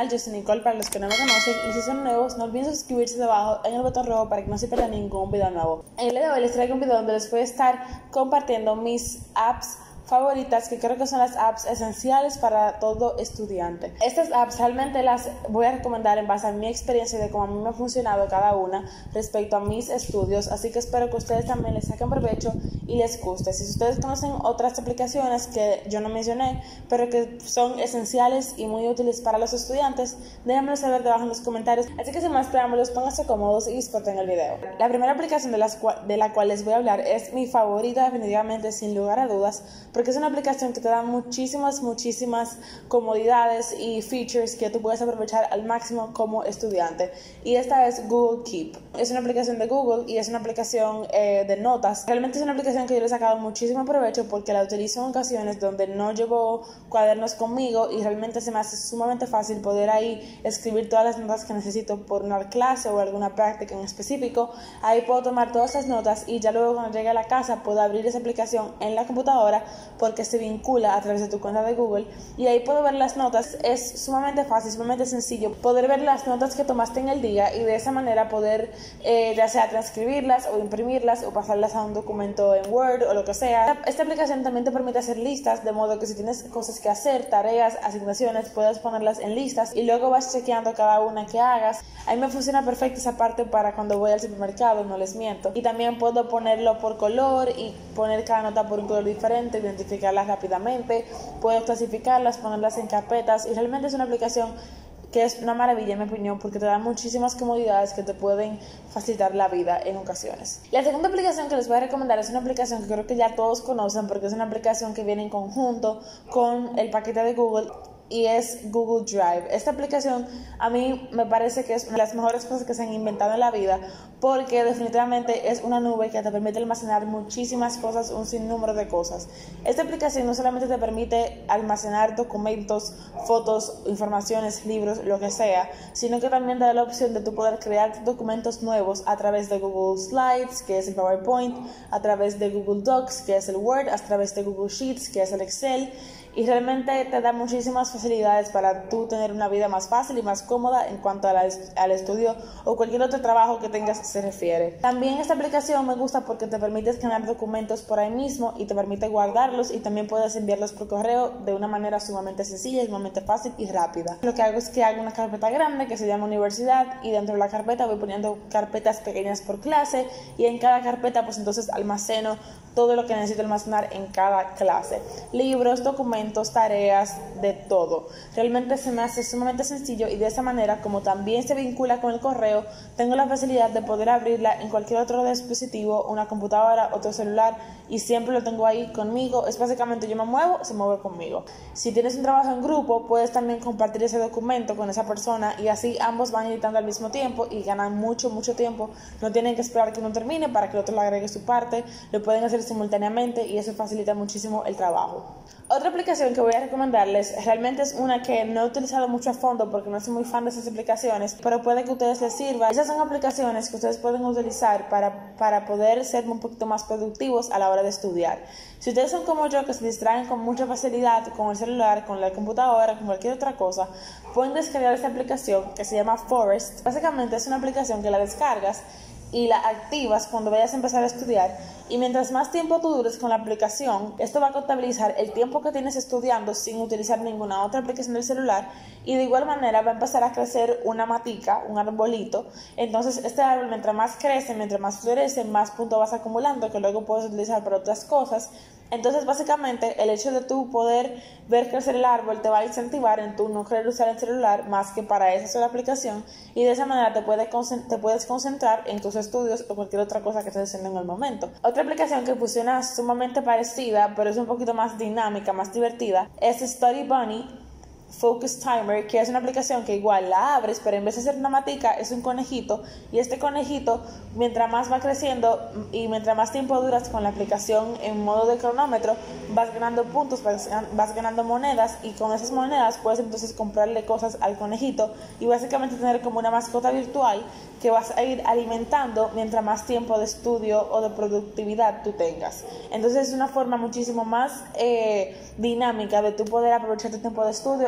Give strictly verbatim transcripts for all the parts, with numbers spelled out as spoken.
Yo soy Nicole para los que no me conocen, y si son nuevos no olviden suscribirse debajo en el botón rojo para que no se pierdan ningún video nuevo. En el día de hoy les traigo un video donde les voy a estar compartiendo mis apps favoritas, que creo que son las apps esenciales para todo estudiante. Estas apps realmente las voy a recomendar en base a mi experiencia y de cómo a mí me ha funcionado cada una respecto a mis estudios, así que espero que ustedes también les saquen provecho y les guste. Si ustedes conocen otras aplicaciones que yo no mencioné, pero que son esenciales y muy útiles para los estudiantes, déjenmelo saber debajo en los comentarios. Así que sin más preámbulos, pónganse cómodos y disfruten el video. La primera aplicación de, las cual, de la cual les voy a hablar es mi favorita definitivamente, sin lugar a dudas, porque es una aplicación que te da muchísimas, muchísimas comodidades y features que tú puedes aprovechar al máximo como estudiante. Y esta es Google Keep. Es una aplicación de Google y es una aplicación eh, de notas. Realmente es una aplicación que yo le he sacado muchísimo provecho porque la utilizo en ocasiones donde no llevo cuadernos conmigo y realmente se me hace sumamente fácil poder ahí escribir todas las notas que necesito por una clase o alguna práctica en específico. Ahí puedo tomar todas esas notas y ya luego cuando llegue a la casa puedo abrir esa aplicación en la computadora porque se vincula a través de tu cuenta de Google y ahí puedo ver las notas. Es sumamente fácil, sumamente sencillo poder ver las notas que tomaste en el día y de esa manera poder eh, ya sea transcribirlas o imprimirlas o pasarlas a un documento en Word o lo que sea. Esta aplicación también te permite hacer listas, de modo que si tienes cosas que hacer, tareas, asignaciones, puedes ponerlas en listas y luego vas chequeando cada una que hagas. A mí me funciona perfecto esa parte para cuando voy al supermercado, no les miento. Y también puedo ponerlo por color y poner cada nota por un color diferente, identificarlas rápidamente, puedo clasificarlas, ponerlas en carpetas y realmente es una aplicación que es una maravilla en mi opinión porque te da muchísimas comodidades que te pueden facilitar la vida en ocasiones. La segunda aplicación que les voy a recomendar es una aplicación que creo que ya todos conocen porque es una aplicación que viene en conjunto con el paquete de Google y es Google Drive. Esta aplicación a mí me parece que es una de las mejores cosas que se han inventado en la vida porque definitivamente es una nube que te permite almacenar muchísimas cosas, un sinnúmero de cosas. Esta aplicación no solamente te permite almacenar documentos, fotos, informaciones, libros, lo que sea, sino que también te da la opción de tú poder crear documentos nuevos a través de Google Slides, que es el PowerPoint, a través de Google Docs, que es el Word, a través de Google Sheets, que es el Excel, y realmente te da muchísimas facilidades para tú tener una vida más fácil y más cómoda en cuanto a la, al estudio o cualquier otro trabajo que tengas se refiere. También esta aplicación me gusta porque te permite escanear documentos por ahí mismo y te permite guardarlos y también puedes enviarlos por correo de una manera sumamente sencilla, sumamente fácil y rápida. Lo que hago es que hago una carpeta grande que se llama universidad y dentro de la carpeta voy poniendo carpetas pequeñas por clase y en cada carpeta pues entonces almaceno todo lo que necesito almacenar en cada clase. Libros, documentos, tareas, de todo. Realmente se me hace sumamente sencillo y de esa manera, como también se vincula con el correo, tengo la facilidad de poder abrirla en cualquier otro dispositivo, una computadora, otro celular y siempre lo tengo ahí conmigo. Es básicamente yo me muevo, se mueve conmigo. Si tienes un trabajo en grupo, puedes también compartir ese documento con esa persona y así ambos van editando al mismo tiempo y ganan mucho, mucho tiempo. No tienen que esperar que uno termine para que el otro le agregue su parte, lo pueden hacer simultáneamente y eso facilita muchísimo el trabajo. Otra aplicación que voy a recomendarles realmente es una que no he utilizado mucho a fondo porque no soy muy fan de esas aplicaciones, pero puede que a ustedes les sirva. Esas son aplicaciones que ustedes pueden utilizar para, para poder ser un poquito más productivos a la hora de estudiar. Si ustedes son como yo, que se distraen con mucha facilidad con el celular, con la computadora, con cualquier otra cosa, pueden descargar esta aplicación que se llama Forest. Básicamente es una aplicación que la descargas y la activas cuando vayas a empezar a estudiar y mientras más tiempo tú dures con la aplicación, esto va a contabilizar el tiempo que tienes estudiando sin utilizar ninguna otra aplicación del celular y de igual manera va a empezar a crecer una matica, un arbolito. Entonces este árbol mientras más crece, mientras más florece, más puntos vas acumulando que luego puedes utilizar para otras cosas. Entonces básicamente el hecho de tú poder ver crecer el árbol te va a incentivar en tú no querer usar el celular más que para esa sola aplicación y de esa manera te, puede, te puedes concentrar en tus estudios o cualquier otra cosa que estés haciendo en el momento. Otra aplicación que funciona sumamente parecida pero es un poquito más dinámica, más divertida, es Study Bunny Focus Timer, que es una aplicación que igual la abres, pero en vez de ser una matica es un conejito, y este conejito mientras más va creciendo y mientras más tiempo duras con la aplicación en modo de cronómetro, vas ganando puntos, vas, vas ganando monedas, y con esas monedas puedes entonces comprarle cosas al conejito y básicamente tener como una mascota virtual que vas a ir alimentando mientras más tiempo de estudio o de productividad tú tengas. Entonces es una forma muchísimo más eh, dinámica de tú poder aprovechar tu tiempo de estudio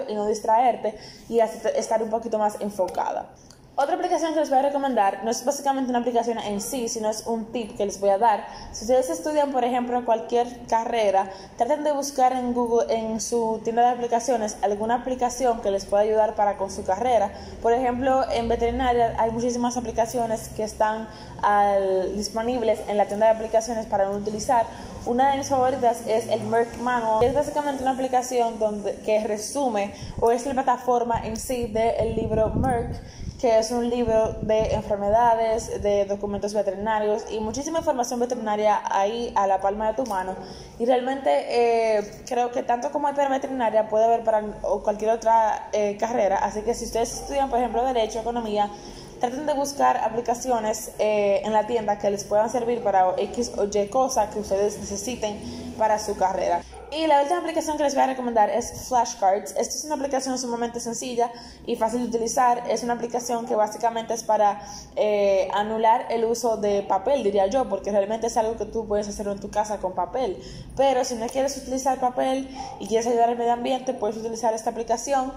y no distraerte y así estar un poquito más enfocada. Otra aplicación que les voy a recomendar no es básicamente una aplicación en sí, sino es un tip que les voy a dar. Si ustedes estudian, por ejemplo, cualquier carrera, traten de buscar en Google, en su tienda de aplicaciones, alguna aplicación que les pueda ayudar para con su carrera. Por ejemplo, en veterinaria hay muchísimas aplicaciones que están al, disponibles en la tienda de aplicaciones para utilizar. Una de mis favoritas es el Merck Manual, que es básicamente una aplicación donde, que resume o es la plataforma en sí del libro Merck, que es un libro de enfermedades, de documentos veterinarios y muchísima información veterinaria ahí a la palma de tu mano. Y realmente eh, creo que tanto como hay para veterinaria puede haber para cualquier otra eh, carrera. Así que si ustedes estudian, por ejemplo, Derecho, Economía, traten de buscar aplicaciones eh, en la tienda que les puedan servir para X o Y cosa que ustedes necesiten para su carrera. Y la última aplicación que les voy a recomendar es Flashcards. Esta es una aplicación sumamente sencilla y fácil de utilizar. Es una aplicación que básicamente es para eh, anular el uso de papel, diría yo, porque realmente es algo que tú puedes hacer en tu casa con papel. Pero si no quieres utilizar papel y quieres ayudar al medio ambiente, puedes utilizar esta aplicación.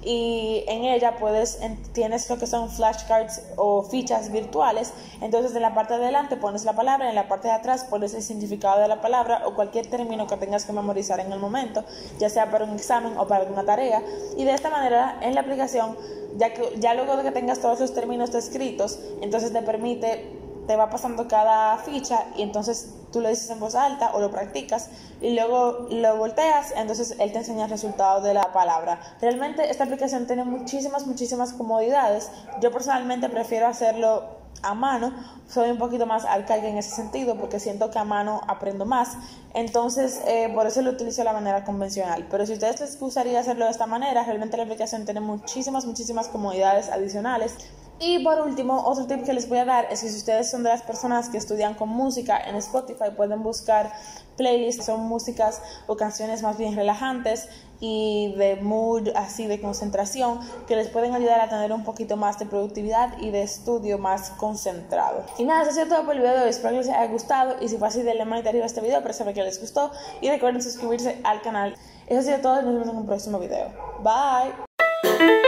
Y en ella puedes tienes lo que son flashcards o fichas virtuales. Entonces en la parte de adelante pones la palabra, en la parte de atrás pones el significado de la palabra o cualquier término que tengas que memorizar en el momento, ya sea para un examen o para alguna tarea. Y de esta manera en la aplicación, ya que ya luego de que tengas todos los términos escritos, entonces te permite, te va pasando cada ficha y entonces tú lo dices en voz alta o lo practicas y luego lo volteas, entonces él te enseña el resultado de la palabra. Realmente esta aplicación tiene muchísimas, muchísimas comodidades. Yo personalmente prefiero hacerlo a mano, soy un poquito más arcaica en ese sentido porque siento que a mano aprendo más, entonces eh, por eso lo utilizo de la manera convencional. Pero si a ustedes les gustaría hacerlo de esta manera, realmente la aplicación tiene muchísimas, muchísimas comodidades adicionales. Y por último, otro tip que les voy a dar es que si ustedes son de las personas que estudian con música en Spotify, pueden buscar playlists, son músicas o canciones más bien relajantes y de mood, así de concentración, que les pueden ayudar a tener un poquito más de productividad y de estudio más concentrado. Y nada, eso ha sido todo por el video de hoy. Espero que les haya gustado y si fue así, denle manita arriba a este video para saber que les gustó y recuerden suscribirse al canal. Eso ha sido todo y nos vemos en un próximo video. Bye.